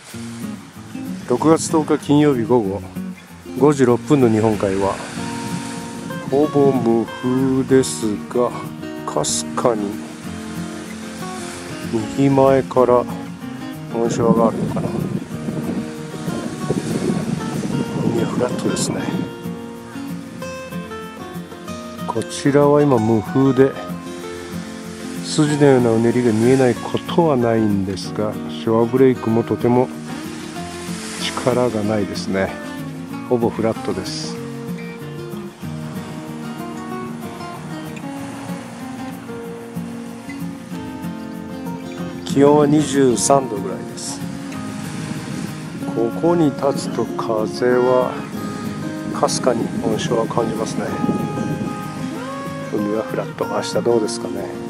6月10日金曜日午後5時6分の日本海はほぼ無風ですが、かすかに右前から紋章があるのかな。海はフラットですね。こちらは今無風で筋のようなうねりが見えないことはないんですが、ショアブレイクもとても力がないですね。ほぼフラットです。気温は23度ぐらいです。ここに立つと風はかすかに紋章は感じますね。海はフラット。明日どうですかね。